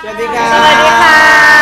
สวัสดีค่ะสวัสดีค่ะ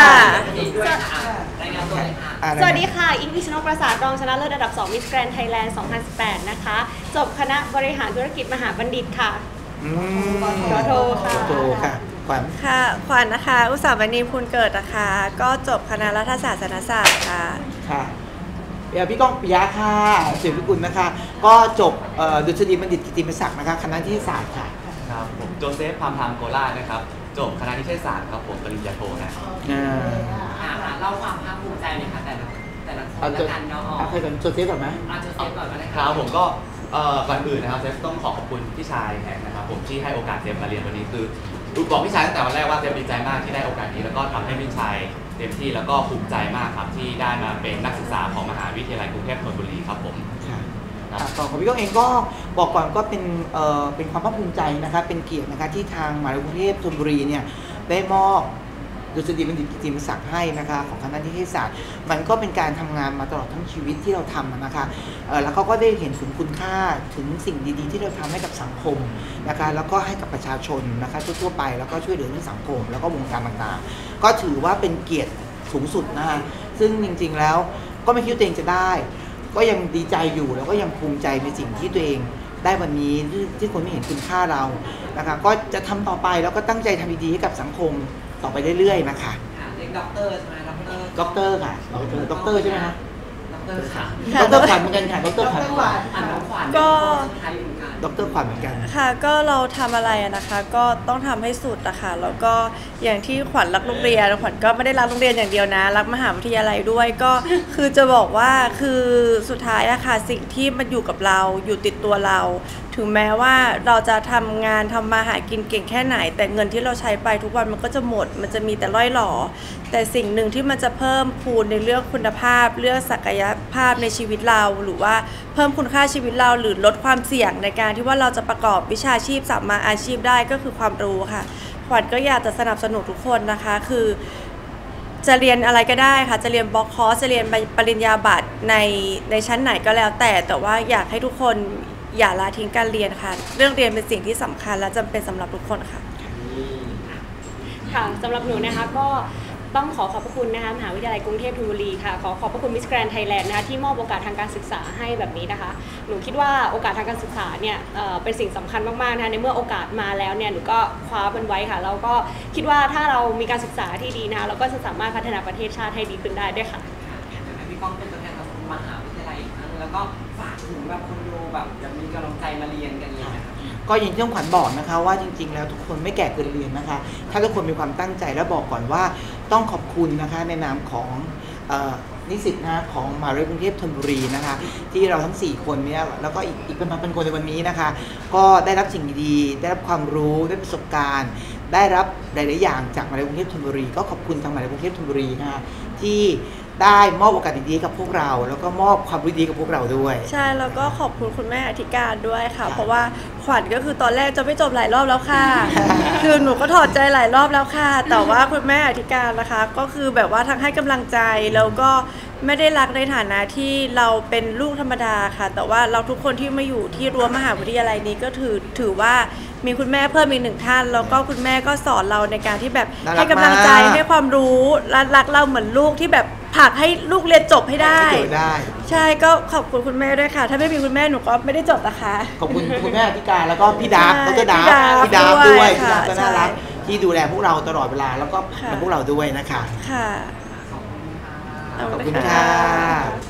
สวัสดีค่ะอิงพิชนกประสาทรองชนะเลิศอันดับ2 Miss Grand Thailand 2018 นะคะจบคณะบริหารธุรกิจมหาบัณฑิตค่ะขอโทษค่ะขวัญค่ะขวัญนะคะอุตสาหมณีพูนเกิดนะคะก็จบคณะรัฐศาสตร์ศาสนศาสตร์ค่ะพี่ก้องปิยะค่ะเสียงพิกุลนะคะก็จบดุษฎีบัณฑิตกิตติมศักดิ์นะคะคณะนิเทศศาสตร์ค่ะครับผมโจเซฟพามพามโกล่านะครับจบคณะนิเทศศาสตร์ครับผมปริญญาโทนะเล่าความภาคภูมิใจหน่อยค่ะแต่ละคนละกันเนาะใครก่อนโจเซฟก่อนไหมโจเซฟก่อนก็ได้ครับผมก็ก่อนอื่นนะครับเซฟต้องขอบคุณพี่ชายแห่งนะครับผมที่ให้โอกาสเซฟมาเรียนวันนี้คือบอกพี่ชายตั้งแต่วันแรกว่าเซฟดีใจมากที่ได้โอกาสนี้แล้วก็ทำให้พี่ชายเต็มที่แล้วก็ภูมิใจมากครับที่ได้มาเป็นนักศึกษาของมหาวิทยาลัยกรุงเทพธนบุรีครับผมของพี่ก้องเองก็บอกก่อนก็เป็นความภาคภูมิใจนะคะเป็นเกียรตินะคะที่ทางมหาวิทยาลัยกรุงเทพธนบุรีเนี่ยได้มอบดุษฎีบัณฑิตกิตติมศักดิ์ให้นะคะของคณะนิเทศศาสตร์มันก็เป็นการทำงานมาตลอดทั้งชีวิตที่เราทำนะคะแล้วเขาก็ได้เห็นถึงคุณค่าถึงสิ่งดีๆที่เราทำให้กับสังคมนะคะแล้วก็ให้กับประชาชนนะคะทั่วๆไปแล้วก็ช่วยเหลือเรื่องสังคมแล้วก็วงการต่างๆก็ถือว่าเป็นเกียรติสูงสุดนะคะซึ่งจริงๆแล้วก็ไม่คิดว่าตัวเองจะได้ก็ยังดีใจอยู่แล้วก็ยังภูมิใจในสิ่งที่ตัวเองได้วันนี้ที่คนไม่เห็นคุณค่าเรานะคะก็จะทำต่อไปแล้วก็ตั้งใจทำดีๆให้กับสังคมต่อไปเรื่อยๆนะคะเรียกด็อกเตอร์ใช่ไหมด็อกเตอร์ค่ะด็อกเตอร์ใช่ไหมคะด็อกเตอร์ค่ะด็อกเตอร์ขวัญเหมือนกันค่ะด็อกเตอร์ขวัญก็ด็อกเตอร์ขวัญเหมือนกันค่ะก็เราทำอะไรนะคะก็ต้องทำให้สุดนะคะแล้วก็อย่างที่ขวัญรักโรงเรียนขวัญก็ไม่ได้รักโรงเรียนอย่างเดียวนะรักมหาวิทยาลัยด้วยก็คือจะบอกว่าคือสุดท้ายนะคะสิ่งที่มันอยู่กับเราอยู่ติดตัวเราถึงแม้ว่าเราจะทำงานทำมาหากินเก่งแค่ไหนแต่เงินที่เราใช้ไปทุกวันมันก็จะหมดมันจะมีแต่ร่อยหล่อแต่สิ่งหนึ่งที่มันจะเพิ่มพูนในเรื่องคุณภาพเรื่องศักยภาพในชีวิตเราหรือว่าเพิ่มคุณค่าชีวิตเราหรือลดความเสี่ยงในการที่ว่าเราจะประกอบวิชาชีพสามารถอาชีพได้ก็คือความรู้ค่ะขวัญก็อยากจะสนับสนุนทุกคนนะคะคือจะเรียนอะไรก็ได้ค่ะจะเรียนบล็อกคอร์สจะเรียนปริญญาบัตรในชั้นไหนก็แล้วแต่ว่าอยากให้ทุกคนอย่าละทิ้งการเรียนค่ะเรื่องเรียนเป็นสิ่งที่สำคัญและจำเป็นสำหรับทุกคนค่ะค่ะสำหรับหนูนะคะก็ต้องขอบพระคุณนะคะมหาวิทยาลัยกรุงเทพธนบุรีค่ะขอบพระคุณ Miss Grand Thailand นะคะที่มอบโอกาสทางการศึกษาให้แบบนี้นะคะหนูคิดว่าโอกาสทางการศึกษาเนี่ยเป็นสิ่งสำคัญมากๆนะคะในเมื่อโอกาสมาแล้วเนี่ยหนูก็คว้ามันไว้ค่ะแล้วก็คิดว่าถ้าเรามีการศึกษาที่ดีนะคะเราก็จะสามารถพัฒนาประเทศชาติให้ดีขึ้นได้ด้วยค่ะพี่ก้องเป็นตัวแทนของมหาวิทยาลัยอีกครั้งแล้วก็ฝากถึงแบบคนดูแบบจะมีกำลังใจมาเรียนกันเลยนะคะก็อย่างที่ขวัญบอกนะคะว่าจริงๆแล้วทุกคนไม่แก่เกินเรียนนะคะถ้าทุกคนมีความตั้งใจแล้วบอกก่อนว่าต้องขอบคุณนะคะในนามของนิสิตนะของมหาวิทยาลัยกรุงเทพธนบุรีนะคะที่เราทั้ง4คนเนี่ยแล้วก็อีกเป็นพันคนในวันนี้นะคะก็ได้รับสิ่งดีๆได้รับความรู้ได้ประสบการณ์ได้รับหลายๆอย่างจากมหาวิทยาลัยกรุงเทพธนบุรีก็ขอบคุณทางมหาวิทยาลัยกรุงเทพธนบุรีนะคะที่ได้มอบโอกาสดีๆกับพวกเราแล้วก็มอบความรู้ดีกับพวกเราด้วยใช่แล้วก็ขอบคุณคุณแม่อธิการด้วยค่ะเพราะว่าขวัญก็คือตอนแรกจะไม่จบหลายรอบแล้วค่ะคือหนูก็ถอดใจหลายรอบแล้วค่ะแต่ว่าคุณแม่อธิการนะคะก็คือแบบว่าทั้งให้กำลังใจแล้วก็ไม่ได้รักในฐานะที่เราเป็นลูกธรรมดาค่ะแต่ว่าเราทุกคนที่มาอยู่ที่รั้วมหาวิทยาลัยนี้ก็ถือว่ามีคุณแม่เพิ่มอีก1ท่านแล้วก็คุณแม่ก็สอนเราในการที่แบบให้กำลังใจให้ความรู้รักเราเหมือนลูกที่แบบผลักให้ลูกเรียนจบให้ได้ใช่ก็ขอบคุณคุณแม่ด้วยค่ะถ้าไม่มีคุณแม่หนูก็ไม่ได้จบนะคะขอบคุณคุณแม่อธิการแล้วก็พี่ดาบดรดาบพี่ดาบด้วยพี่ดาบก็น่ารักที่ดูแลพวกเราตลอดเวลาแล้วก็พวกเราด้วยนะคะค่ะขอบคุณค่ะ